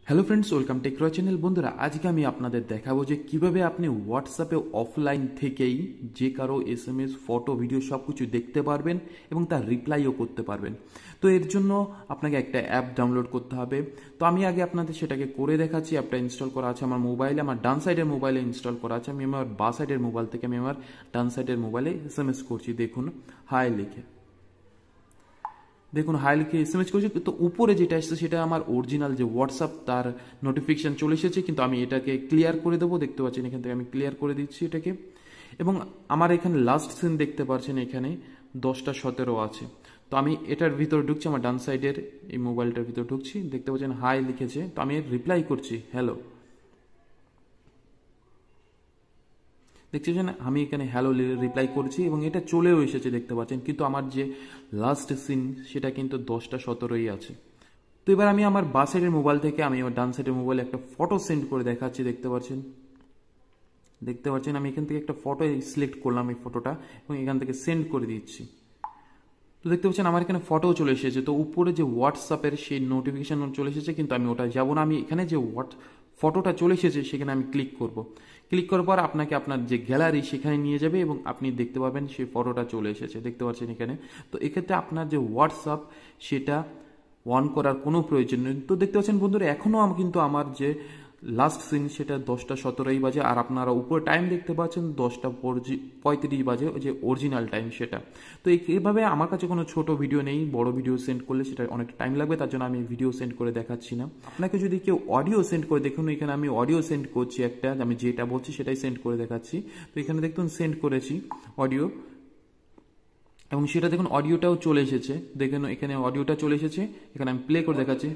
Hello friends, welcome Techroy channel. বন্ধুরা, আজকে আমি আপনাদের দেখাবো যে কিভাবে আপনি হোয়াটসঅ্যাপে অফলাইন থেকেই যে কারো এসএমএস, ফটো, ভিডিও সব কিছু দেখতে পারবেন এবং তার রিপ্লাইও করতে পারবেন। তো এর জন্য আপনাকে একটা অ্যাপ ডাউনলোড করতে হবে। তো আমি আগে আপনাদের সেটাকে করে দেখাচ্ছি। অ্যাপটা ইনস্টল করা আছে আমার মোবাইলে, আমার ডান সাইডের মোবাইলে ইনস্টল করা আছে। আমি আমার বা সাইডের মোবাইল থেকে আমি আমার ডান সাইডের মোবাইলে এসএমএস করছি। দেখুন, হাই লিখে, দেখুন হাই লিখে এসএমএস করেছি। তো উপরে যেটা এসেছে সেটা আমার অরিজিনাল যে হোয়াটসঅ্যাপ, তার নোটিফিকেশান চলে এসেছে, কিন্তু আমি এটাকে ক্লিয়ার করে দেবো। দেখতে পাচ্ছেন এখান থেকে আমি ক্লিয়ার করে দিচ্ছি এটাকে। এবং আমার এখানে লাস্ট সিন দেখতে পাচ্ছেন, এখানে 10:17 আছে। তো আমি এটার ভিতরে ঢুকছি, আমার ডান সাইডের এই মোবাইলটার ভিতরে ঢুকছি। দেখতে পাচ্ছেন হাই লিখেছে, তো আমি রিপ্লাই করছি হ্যালো। দেখছেন আমি এখানে হ্যালো রিপ্লাই করছি এবং এটা চলেও এসেছে দেখতে পাচ্ছেন, কিন্তু আমার যে লাস্ট সিন সেটা কিন্তু 10:17 আছে। তো এবার আমি আমার বাঁ সাইডের মোবাইল থেকে আমি আমার ডান সাইডের মোবাইলে একটা ফটো সেন্ড করে দেখাচ্ছি। দেখতে পাচ্ছেন আমি এখান থেকে একটা ফটো সিলেক্ট করলাম, এই ফটোটা, এবং এখান থেকে সেন্ড করে দিচ্ছি। তো দেখতে পাচ্ছেন আমার এখানে ফটোও চলে এসেছে। তো উপরে যে হোয়াটসঅ্যাপের সেই নোটিফিকেশন চলে এসেছে, কিন্তু আমি ওটা যাব না। আমি এখানে যে ফটোটা চলে এসেছে সেখানে আমি ক্লিক করব। ক্লিক করার পর আপনাকে আপনার যে গ্যালারি সেখানে নিয়ে যাবে এবং আপনি দেখতে পাবেন সেই ফটোটা চলে এসেছে। দেখতে পাচ্ছেন এখানে। তো এক্ষেত্রে আপনার যে হোয়াটসঅ্যাপ সেটা অন করার কোনো প্রয়োজন নেই। তো দেখতে পাচ্ছেন বন্ধুরা, এখনও কিন্তু আমার যে লাস্ট সিন সেটা 10:17 বাজে, আর আপনারা উপরে টাইম দেখতে পাচ্ছেন 10:35 বাজে, যে অরিজিনাল টাইম সেটা। তো এইভাবে আমার কাছে কোনো ছোট ভিডিও নেই, বড় ভিডিও সেন্ড করলে সেটা অনেকটা টাইম লাগবে, তার জন্য আমি ভিডিও সেন্ড করে দেখাচ্ছি না। আপনাকে যদি কেউ অডিও সেন্ড করে, দেখুন এখানে আমি অডিও সেন্ড করছি একটা, আমি যেটা বলছি সেটাই সেন্ড করে দেখাচ্ছি। তো এখানে দেখুন সেন্ড করেছি অডিও, এবং সেটা দেখুন অডিওটাও চলে এসেছে। দেখুন এখানে অডিওটা চলে এসেছে, এখানে আমি প্লে করে দেখাচ্ছি।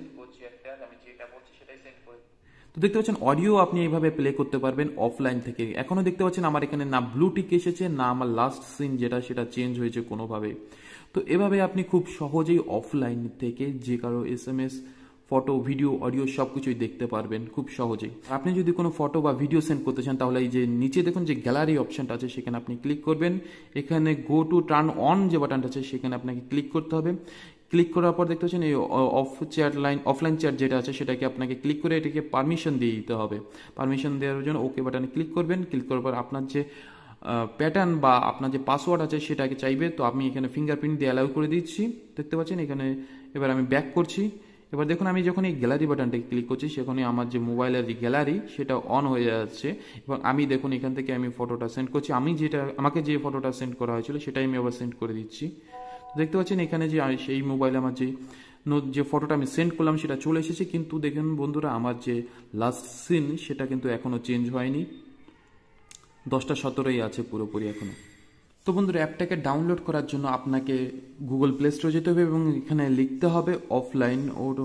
তো দেখতে পাচ্ছেন অডিও আপনি এইভাবে প্লে করতে পারবেন অফলাইন থেকে। এখনো দেখতে পাচ্ছেন আমার এখানে না ব্লু টিক এসেছে, না আমার লাস্ট সিন যেটা সেটা চেঞ্জ হয়েছে কোনোভাবে। তো এভাবে আপনি খুব সহজেই অফলাইন থেকে যে কারো এসএমএস, ফটো, ভিডিও, অডিও সব কিছুই দেখতে পারবেন খুব সহজেই। আপনি যদি কোনো ফটো বা ভিডিও সেন্ড করতে চান, তাহলে এই যে নিচে দেখুন যে গ্যালারি অপশনটা আছে সেখানে আপনি ক্লিক করবেন। এখানে গো টু টার্ন অন যে বাটনটা আছে সেখানে আপনাকে ক্লিক করতে হবে। ক্লিক করার পর দেখতে পাচ্ছেন এই অফলাইন চ্যাট যেটা আছে সেটাকে আপনাকে ক্লিক করে এটাকে পারমিশন দিয়ে দিতে হবে। পারমিশন দেওয়ার জন্য ওকে বাটনে ক্লিক করবেন। ক্লিক করার পর আপনার যে প্যাটার্ন বা আপনার যে পাসওয়ার্ড আছে সেটাকে চাইবে। তো আমি এখানে ফিঙ্গারপ্রিন্ট দিয়ে অ্যালাউ করে দিচ্ছি। দেখতে পাচ্ছেন এখানে। এবার আমি ব্যাক করছি। এবার দেখুন আমি যখন এই গ্যালারি বাটনটাকে ক্লিক করছি, সেখানে আমার যে মোবাইলের যে গ্যালারি সেটা অন হয়ে যাচ্ছে, এবং আমি দেখুন এখান থেকে আমি ফটোটা সেন্ড করছি। আমাকে যে ফটোটা সেন্ড করা হয়েছিল সেটাই আমি আবার সেন্ড করে দিচ্ছি। দেখতে পাচ্ছেন এখানে যে সেই মোবাইলে আমার যে ফটোটা আমি সেন্ড করলাম সেটা চলে এসেছে, কিন্তু দেখুন বন্ধুরা আমার যে লাস্ট সিন সেটা কিন্তু এখনো চেঞ্জ হয়নি, 10:17 আছে পুরোপুরি এখনো। তো বন্ধুরা, অ্যাপটাকে ডাউনলোড করার জন্য আপনাকে গুগল প্লে স্টোরে যেতে হবে এবং এখানে লিখতে হবে অফলাইন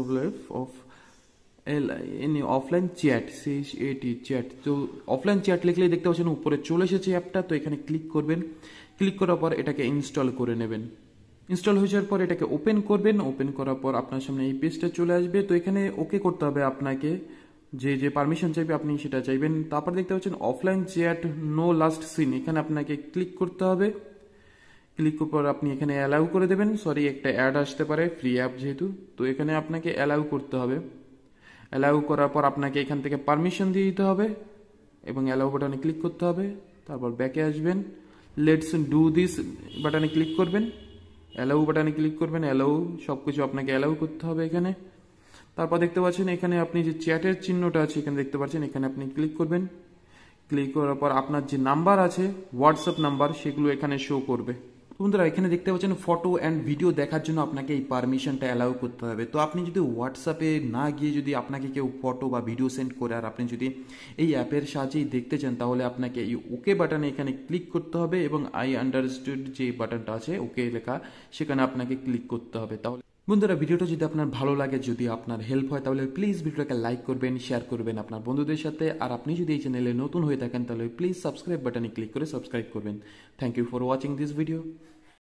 অফলাইন চ্যাট, চ্যাট। তো অফলাইন চ্যাট লিখলেই দেখতে পাচ্ছেন উপরে চলে এসেছে অ্যাপটা। তো এখানে ক্লিক করবেন। ক্লিক করার পর এটাকে ইনস্টল করে নেবেন। ইনস্টল হয়ে যাওয়ার পর এটাকে ওপেন করবেন। ওপেন করার পর আপনার সামনে এই পেজটা চলে আসবে। তো এখানে ওকে করতে হবে আপনাকে, যে পারমিশন চাইবে আপনি সেটা চাইবেন। তারপর দেখতে পাচ্ছেন offline chat no last seen, এখানে আপনাকে ক্লিক করতে হবে। ক্লিক করার পর আপনি এখানে অ্যালাউ করে দেবেন। একটা অ্যাড আসতে পারে, ফ্রি অ্যাপ যেহেতু, তো এখানে আপনাকে অ্যালাউ করতে হবে। অ্যালাউ করার পর আপনাকে এখান থেকে পারমিশন দিয়ে দিতে হবে এবং অ্যালাউ বাটনে ক্লিক করতে হবে। তারপর ব্যাকে আসবেন, লেটস ডু দিস বাটনে ক্লিক করবেন, অ্যালাউ বাটনে ক্লিক করবেন। অ্যালাউ সব কিছু আপনাকে অ্যালাউ করতে হবে এখানে। তারপর দেখতে পাচ্ছেন এখানে আপনি যে চ্যাটের চিহ্নটা আছে এখানে দেখতে পাচ্ছেন, এখানে আপনি ক্লিক করবেন। ক্লিক করার পর আপনার যে নাম্বার আছে, হোয়াটসঅ্যাপ নাম্বার, সেগুলো এখানে শো করবে। বন্ধুরা, এখানে দেখতে পাচ্ছেন ফটো অ্যান্ড ভিডিও দেখার জন্য আপনাকে এই পারমিশনটা অ্যালাউ করতে হবে। তো আপনি যদি হোয়াটসঅ্যাপে না গিয়ে যদি আপনাকে কেউ ফটো বা ভিডিও সেন্ড করে আর আপনি যদি এই অ্যাপের সাহায্যেই দেখতে চান, তাহলে আপনাকে এই ওকে বাটনে এখানে ক্লিক করতে হবে এবং আই আন্ডারস্টুড যে বাটনটা আছে ওকে লেখা, সেখানে আপনাকে ক্লিক করতে হবে। তাহলে বন্ধুরা, ভিডিওটা যদি আপনার ভালো লাগে, যদি আপনার হেল্প হয়, তাহলে প্লিজ ভিডিওটাকে লাইক করবেন, শেয়ার করবেন আপনার বন্ধুদের সাথে। আর আপনি যদি এই চ্যানেলে নতুন হয়ে থাকেন তাহলে প্লিজ সাবস্ক্রাইব বাটনে ক্লিক করে সাবস্ক্রাইব করবেন। Thank you for watching this video.